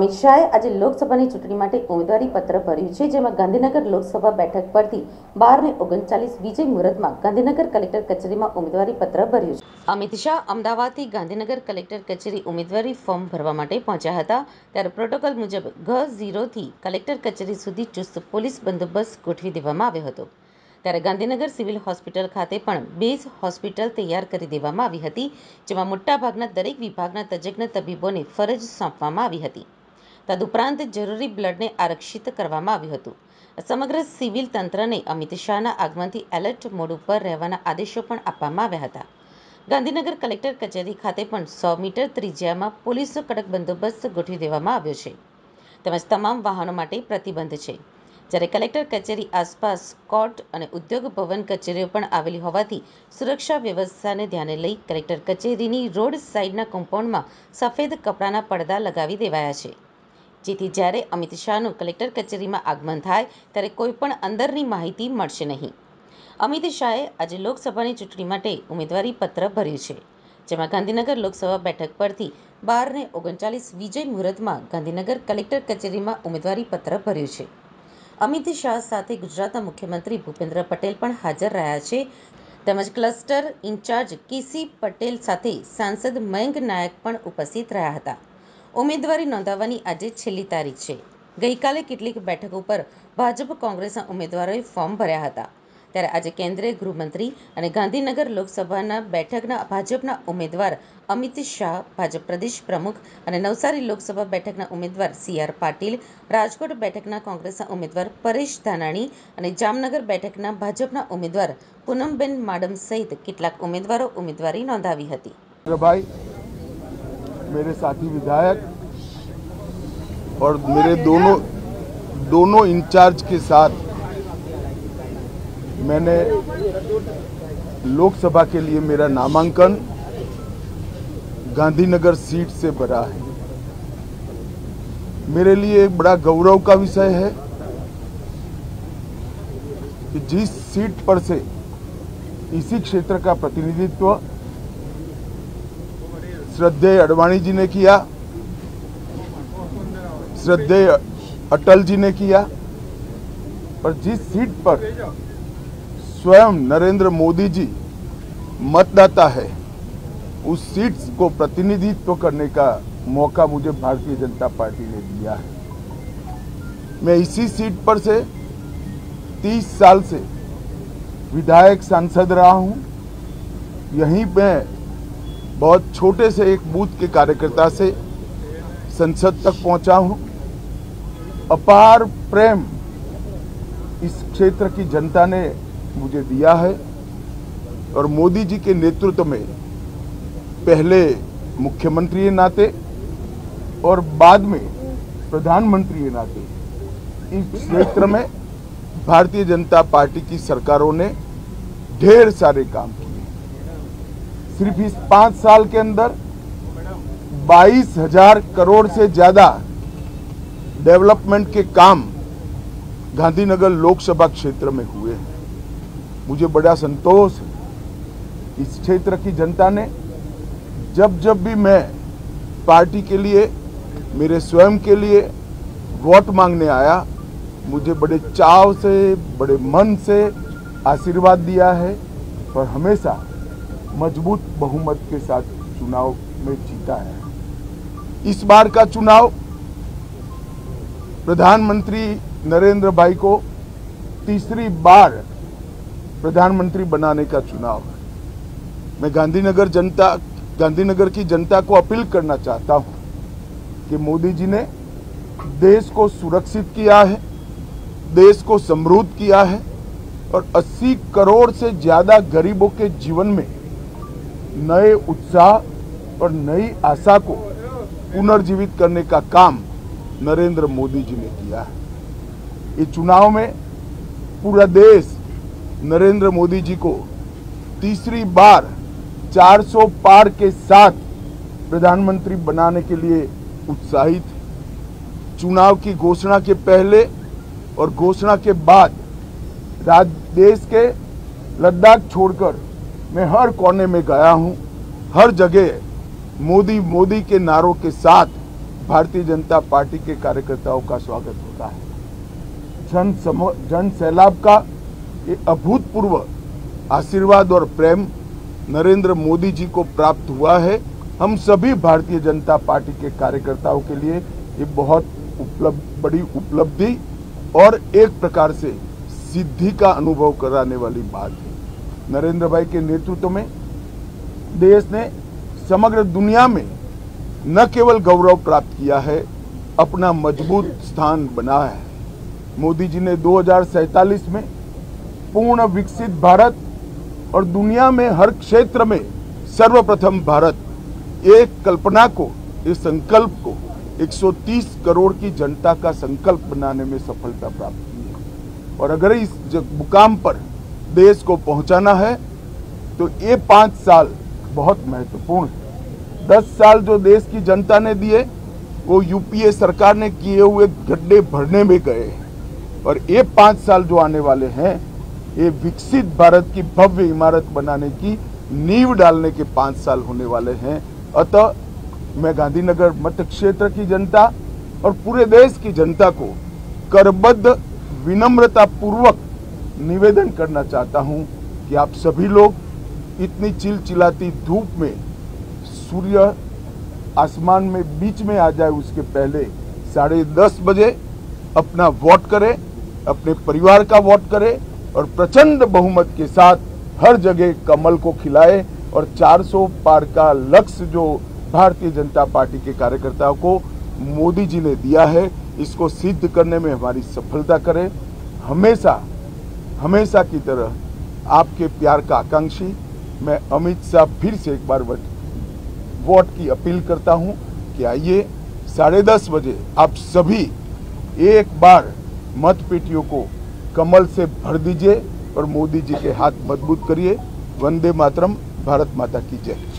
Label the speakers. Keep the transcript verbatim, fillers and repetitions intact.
Speaker 1: અમિત શાહે આજે લોકસભાની ચૂંટણી માટે ઉમેદવારી પત્ર ભર્યું છે, જેમાં ગાંધીનગર લોકસભા બેઠક પરથી બાર ને ઓગણચાલીસ વિજય મુહૂર્તમાં ગાંધીનગર કલેક્ટર કચેરીમાં ઉમેદવારી પત્ર ભર્યું છે. અમિત શાહ અમદાવાદથી ગાંધીનગર કલેક્ટર કચેરી ઉમેદવારી ફોર્મ ભરવા માટે પહોંચ્યા હતા, ત્યારે પ્રોટોકોલ મુજબ ઘ ઝીરોથી કલેક્ટર કચેરી સુધી ચુસ્ત પોલીસ બંદોબસ્ત ગોઠવી દેવામાં આવ્યો હતો. ત્યારે ગાંધીનગર સિવિલ હોસ્પિટલ ખાતે પણ બેઝ હોસ્પિટલ તૈયાર કરી દેવામાં આવી હતી, જેમાં મોટાભાગના દરેક વિભાગના તજજ્ઞ તબીબોને ફરજ સોંપવામાં આવી હતી. તદુપરાંત જરૂરી બ્લડને આરક્ષિત કરવામાં આવ્યું હતું. સમગ્ર સિવિલ તંત્રને અમિત શાહના આગમનથી એલર્ટ મોડ ઉપર રહેવાના આદેશો પણ આપવામાં આવ્યા હતા. ગાંધીનગર કલેક્ટર કચેરી ખાતે પણ સો મીટર ત્રિજ્યામાં પોલીસનો કડક બંદોબસ્ત ગોઠવી દેવામાં આવ્યો છે, તેમજ તમામ વાહનો માટે પ્રતિબંધ છે. જ્યારે કલેક્ટર કચેરી આસપાસ કોર્ટ અને ઉદ્યોગ ભવન કચેરીઓ પણ આવેલી હોવાથી સુરક્ષા વ્યવસ્થાને ધ્યાને લઈ કલેક્ટર કચેરીની રોડ સાઇડના કમ્પાઉન્ડમાં સફેદ કપડાના પડદા લગાવી દેવાયા છે, જેથી જ્યારે અમિત શાહનું કલેક્ટર કચેરીમાં આગમન થાય ત્યારે કોઈ પણ અંદરની માહિતી મળશે નહીં. અમિત શાહે આજે લોકસભાની ચૂંટણી માટે ઉમેદવારી પત્ર ભર્યું છે, જેમાં ગાંધીનગર લોકસભા બેઠક પરથી બાર ને ઓગણચાલીસ વિજય મુહૂર્તમાં ગાંધીનગર કલેક્ટર કચેરીમાં ઉમેદવારી પત્ર ભર્યું છે. અમિત શાહ સાથે ગુજરાતના મુખ્યમંત્રી ભૂપેન્દ્ર પટેલ પણ હાજર રહ્યા છે, તેમજ ક્લસ્ટર ઇન્ચાર્જ કેસી પટેલ સાથે સાંસદ મયંક નાયક પણ ઉપસ્થિત રહ્યા હતા. ઉમેદવારી નોંધાવવાની આજે છેલ્લી તારીખ છે. ગઈકાલે કેટલીક બેઠકો પર ભાજપ કોંગ્રેસના ઉમેદવારોએ ફોર્મ ભર્યા હતા, ત્યારે આજે કેન્દ્રીય ગૃહમંત્રી અને ગાંધીનગર લોકસભાના બેઠકના ભાજપના ઉમેદવાર અમિત શાહ, ભાજપ પ્રદેશ પ્રમુખ અને નવસારી લોકસભા બેઠકના ઉમેદવાર સી આર પાટીલ, રાજકોટ બેઠકના કોંગ્રેસના ઉમેદવાર પરેશ ધાનાણી અને જામનગર બેઠકના ભાજપના ઉમેદવાર પૂનમબેન માડમ સહિત કેટલાક ઉમેદવારો ઉમેદવારી નોંધાવી હતી.
Speaker 2: भाई, मेरे साथी विधायक और मेरे दोनों दोनों इंचार्ज के साथ मैंने लोकसभा के लिए मेरा नामांकन गांधीनगर सीट से भरा है. मेरे लिए एक बड़ा गौरव का विषय है कि जिस सीट पर से इसी क्षेत्र का प्रतिनिधित्व श्रद्धेय अडवाणी जी ने किया, श्रद्धेय अटल जी ने किया, और जिस सीट पर स्वयं नरेंद्र मोदी जी मतदाता है, उस सीट को प्रतिनिधित्व करने का मौका मुझे भारतीय जनता पार्टी ने दिया है. मैं इसी सीट पर से तीस साल से विधायक सांसद रहा हूं. यहीं पे बहुत छोटे से एक बूथ के कार्यकर्ता से संसद तक पहुंचा हूं. अपार प्रेम इस क्षेत्र की जनता ने मुझे दिया है, और मोदी जी के नेतृत्व में पहले मुख्यमंत्री के नाते और बाद में प्रधानमंत्री के नाते इस क्षेत्र में भारतीय जनता पार्टी की सरकारों ने ढेर सारे काम किए. सिर्फ इस पांच साल के अंदर बाईस हजार करोड़ से ज्यादा डेवलपमेंट के काम गांधीनगर लोकसभा क्षेत्र में हुए हैं. मुझे बड़ा संतोष है. इस क्षेत्र की जनता ने जब जब भी मैं पार्टी के लिए, मेरे स्वयं के लिए वोट मांगने आया, मुझे बड़े चाव से, बड़े मन से आशीर्वाद दिया है, और हमेशा मजबूत बहुमत के साथ चुनाव में जीता है. इस बार का चुनाव प्रधानमंत्री नरेंद्र भाई को तीसरी बार प्रधानमंत्री बनाने का चुनाव है. मैं गांधीनगर जनता गांधीनगर की जनता को अपील करना चाहता हूं कि मोदी जी ने देश को सुरक्षित किया है, देश को समृद्ध किया है, और अस्सी करोड़ से ज्यादा गरीबों के जीवन में नए उत्साह और नई आशा को पुनर्जीवित करने का काम नरेंद्र मोदी जी ने किया है. ये चुनाव में पूरा देश नरेंद्र मोदी जी को तीसरी बार चार सौ पार के साथ प्रधानमंत्री बनाने के लिए उत्साहित है. चुनाव की घोषणा के पहले और घोषणा के बाद राज्य देश के लद्दाख छोड़कर मैं हर कोने में गया हूं. हर जगह मोदी मोदी के नारों के साथ भारतीय जनता पार्टी के कार्यकर्ताओं का स्वागत होता है। जन समूह जन सैलाब का ये अभूतपूर्व आशीर्वाद और प्रेम नरेंद्र मोदी जी को प्राप्त हुआ है। हम सभी भारतीय जनता पार्टी के कार्यकर्ताओं के लिए ये बहुत उपलब्ध बड़ी उपलब्धि और एक प्रकार से सिद्धि का अनुभव कराने वाली बात है। नरेंद्र भाई के नेतृत्व में देश ने समग्र दुनिया में न केवल गौरव प्राप्त किया है, अपना मजबूत स्थान बनाया है। मोदी जी ने दो हज़ार सैंतालीस में पूर्ण विकसित भारत और दुनिया में हर क्षेत्र में सर्वप्रथम भारत एक कल्पना को, इस संकल्प को एक सौ तीस करोड़ की जनता का संकल्प बनाने में सफलता प्राप्त की है। और अगर इस मुकाम पर देश को पहुंचाना है तो ये पांच साल बहुत महत्वपूर्ण है। दस साल जो देश की जनता ने दिए वो यूपीए सरकार ने किए हुए गड्ढे भरने में गए, और ये पांच साल जो आने वाले हैं ये विकसित भारत की भव्य इमारत बनाने की नींव डालने के पांच साल होने वाले हैं। अतः मैं गांधीनगर मत क्षेत्र की जनता और पूरे देश की जनता को करबद्ध विनम्रता पूर्वक निवेदन करना चाहता हूं कि आप सभी लोग इतनी चिलचिलाती धूप में सूर्य आसमान में बीच में आ जाए उसके पहले साढ़े दस बजे अपना वोट करें, अपने परिवार का वोट करें और प्रचंड बहुमत के साथ हर जगह कमल को खिलाए और चार सौ पार का लक्ष्य जो भारतीय जनता पार्टी के कार्यकर्ताओं को मोदी जी ने दिया है इसको सिद्ध करने में हमारी सफलता करें। हमेशा हमेशा की तरह आपके प्यार का आकांक्षी मैं अमित शाह फिर से एक बार वोट की अपील करता हूं कि आइए साढ़े दस बजे आप सभी एक बार मत पेटियों को कमल से भर दीजिए और मोदी जी के हाथ मजबूत करिए। वंदे मातरम, भारत माता की जय।